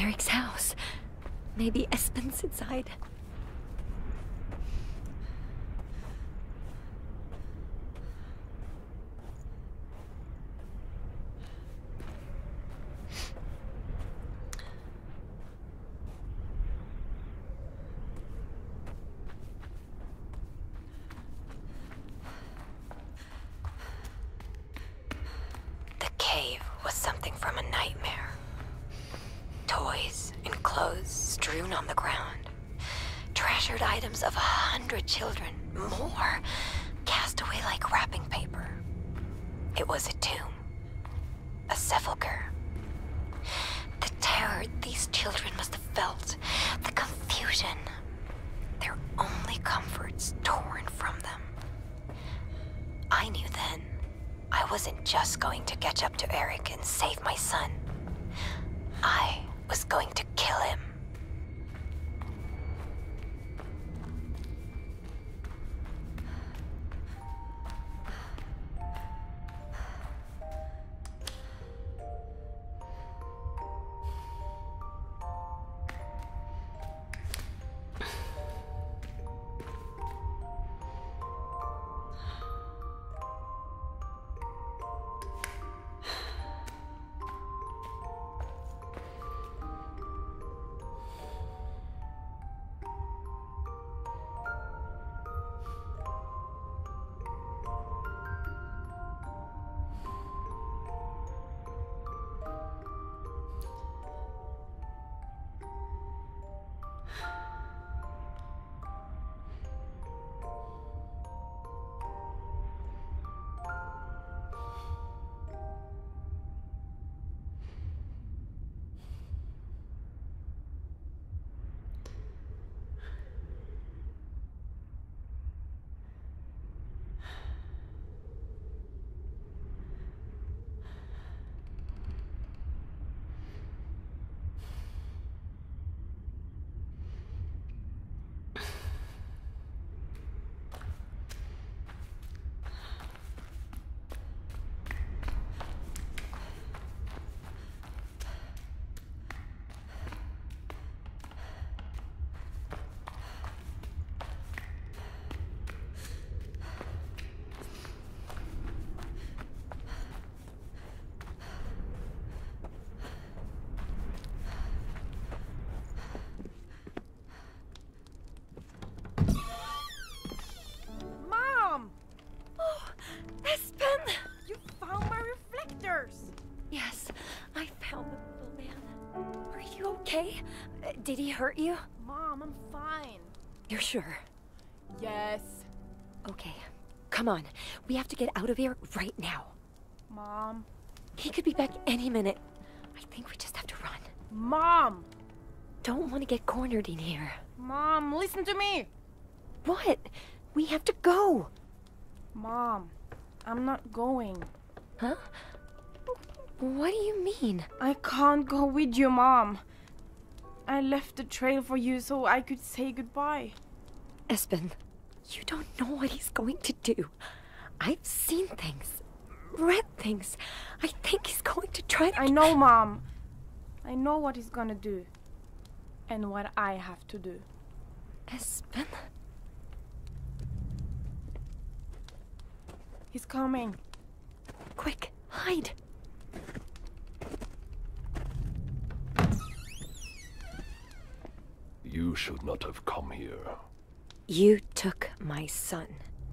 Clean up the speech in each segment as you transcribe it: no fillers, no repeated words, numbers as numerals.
Eric's house. Maybe Espen's inside. The cave was something from a nightmare. Toys and clothes strewn on the ground. Treasured items of 100 children, more, cast away like wrapping paper. It was a tomb. A sepulcher. The terror these children must have felt. The confusion. Their only comforts torn from them. I knew then I wasn't just going to catch up to Eric and save my son. I was going to kill him. Yes, I found the little man. Are you okay? Did he hurt you? Mom, I'm fine. You're sure? Yes. Okay, come on. We have to get out of here right now. Mom. He could be back any minute. I think we just have to run. Mom! Don't want to get cornered in here. Mom, listen to me! What? We have to go. Mom, I'm not going. Huh? What do you mean? I can't go with you, Mom. I left the trail for you so I could say goodbye. Espen, you don't know what he's going to do. I've seen things, read things. I think he's going to try to... I know, Mom. I know what he's gonna do. And what I have to do. Espen? He's coming. Quick, hide. You should not have come here. You took my son.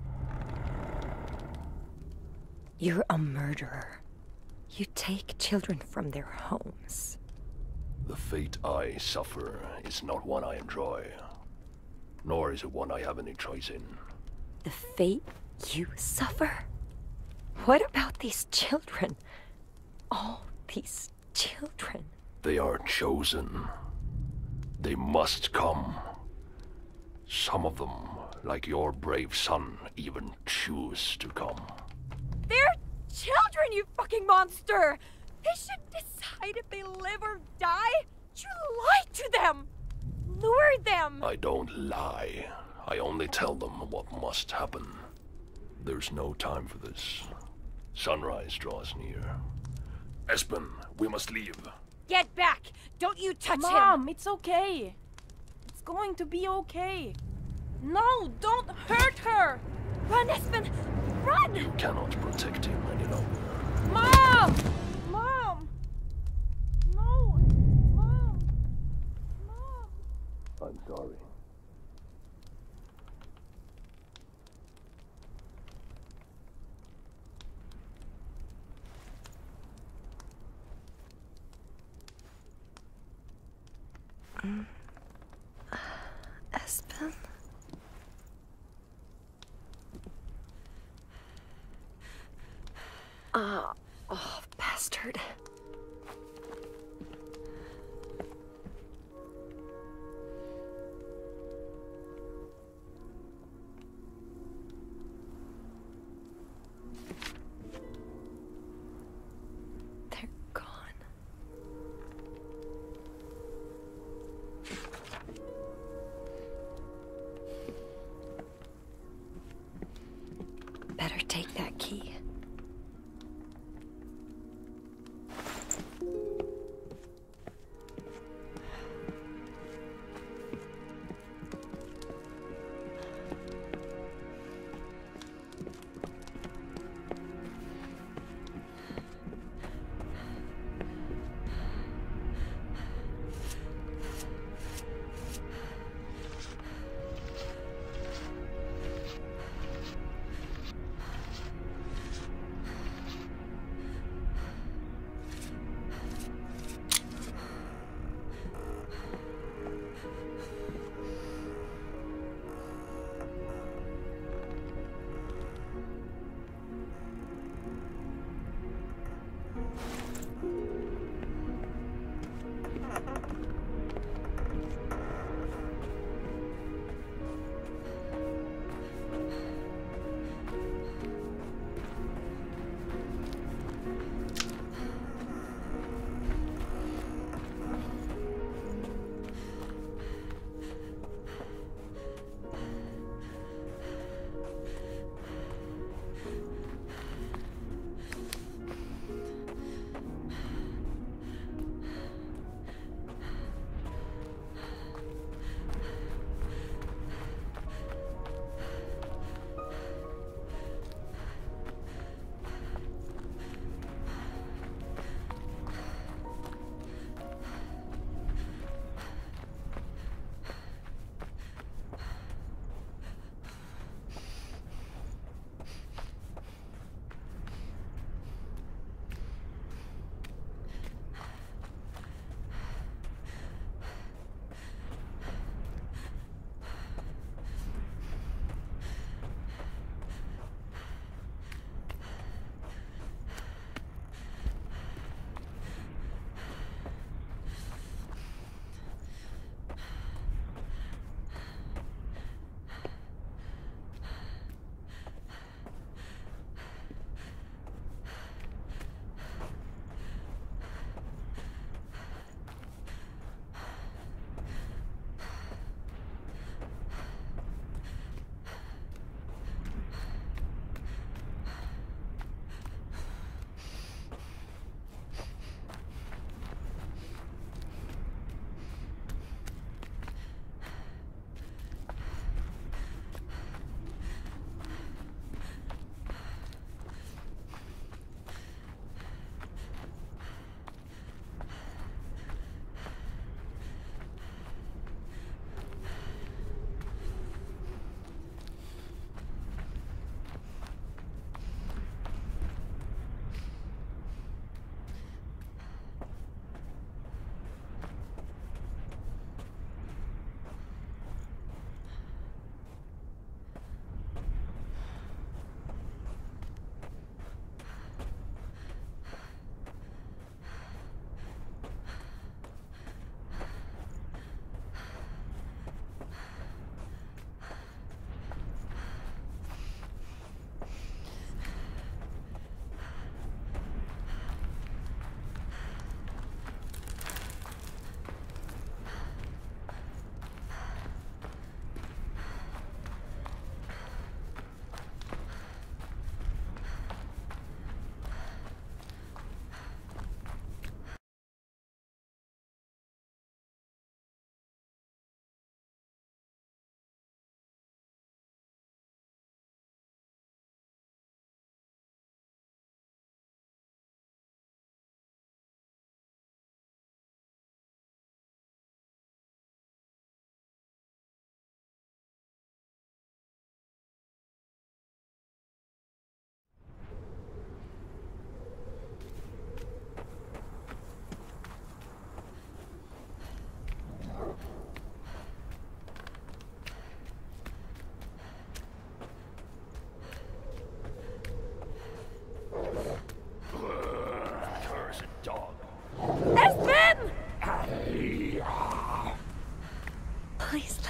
You're a murderer. You take children from their homes. The fate I suffer is not one I enjoy. Nor is it one I have any choice in. The fate you suffer? What about these children? All these children. They are chosen. They must come. Some of them, like your brave son, even choose to come. They're children, you fucking monster! They should decide if they live or die. You lied to them! Lured them! I don't lie. I only tell them what must happen. There's no time for this. Sunrise draws near. Espen, we must leave. Get back! Don't you touch him! Mom, it's okay. It's going to be okay. No, don't hurt her! Run, Espen! Run! You cannot protect him any longer. Mom! Mom! No! Mom! Mom! I'm sorry. Espen? Oh, bastard. They're gone.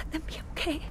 let them be okay.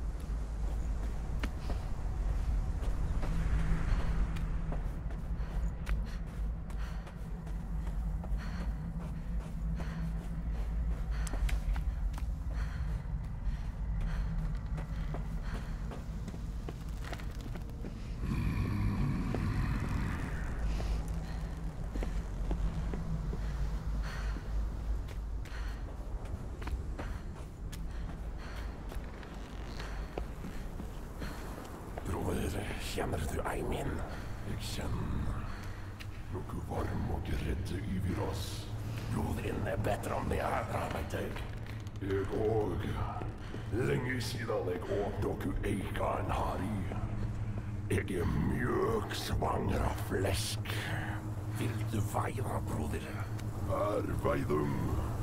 Kjenner du Eimin? Jeg kjenner noe varm og redde over oss. Blodrin er bedre om det her, vet jeg. Jeg òg. Lenge siden jeg åt noe eikan har i. Jeg er mjøk svanger av flesk. Vil du veie, broder? Her vei dem.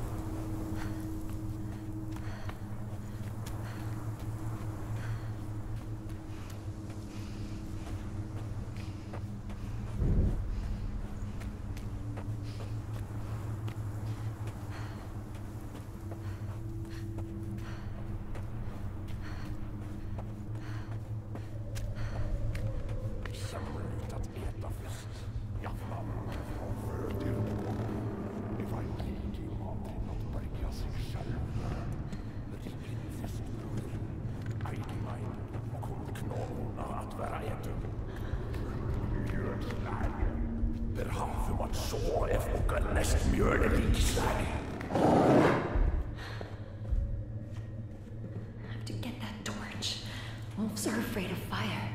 To get that torch. Wolves are afraid of fire.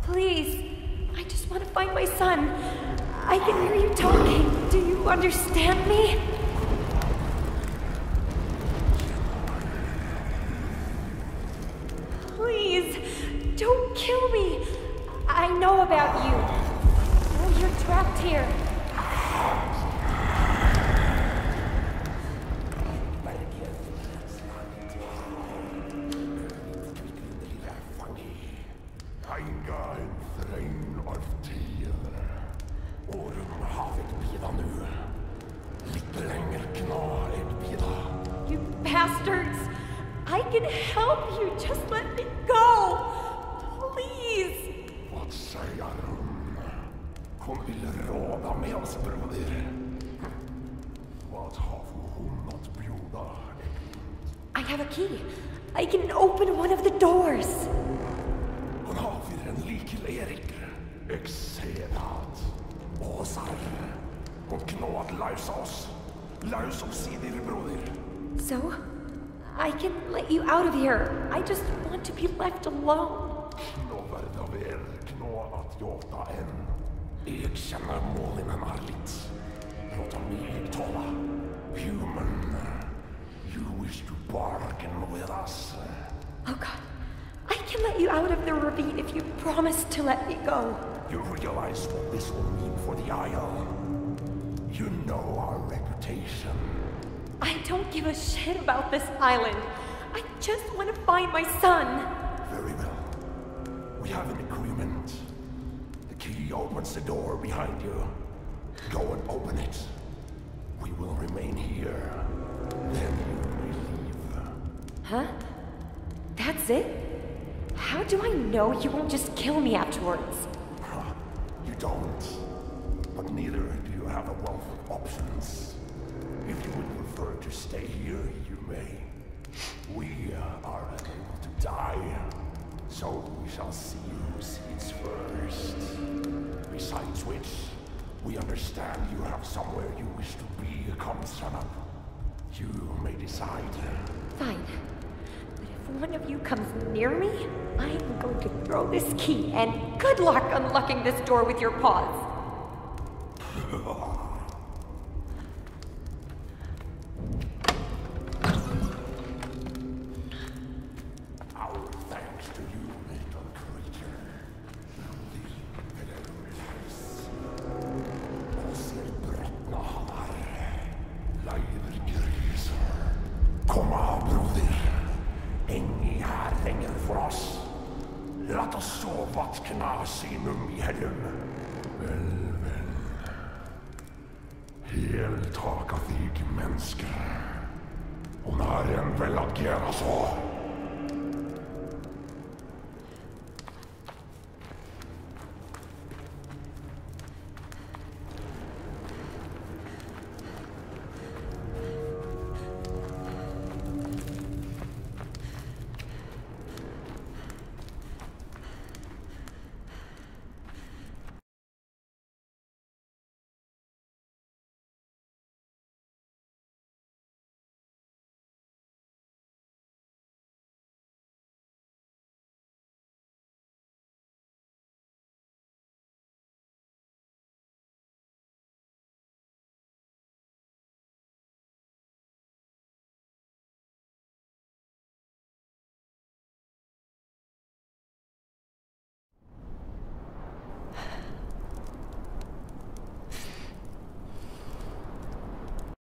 Please. I just want to find my son. I can hear you talking. Do you understand me? Please, don't kill me. I know about you. Oh, you're trapped here. You bastards! I can help you. Just let me go. Please. Vad säger hon? Hon vill råda med oss, broder. Vad har hon att bjuda? I have a key. I can open one of the doors. Hon har för en likil Erik. Excedat. Åsar. Hon knåat lösa oss. Lös oss i dir, broder. So, I can let you out of here. I just want to be left alone. Nå verda ver knå att jota en. Jag känner målen arligt. Låta mig tala. Human. You wish to bargain with us. Oh god. I can let you out of the ravine if you promise to let me go. You realize what this will mean for the Isle. You know our reputation. I don't give a shit about this island. I just want to find my son. Very well. We have an agreement. The key opens the door behind you. Go and open it. We will remain here. Then you may leave. Huh? That's it? How do I know you won't just kill me afterwards? You don't. But neither do you have a wealth of options. If you would prefer to stay here, you may. We are unable to die. So we shall see who sees first. Besides which, we understand you have somewhere you wish to be. Come, son up. You may decide. Fine. But if one of you comes near me, I'm going to throw this key, and good luck unlocking this door with your paws. Our thanks to you, little creature. Åser brötna havar. Leider griser. Komma, broder. Ingen här längre för oss. Låt oss sova att knasinum i hellum. Vel. Helt taka dig, människor. Hon har en väl att göra så.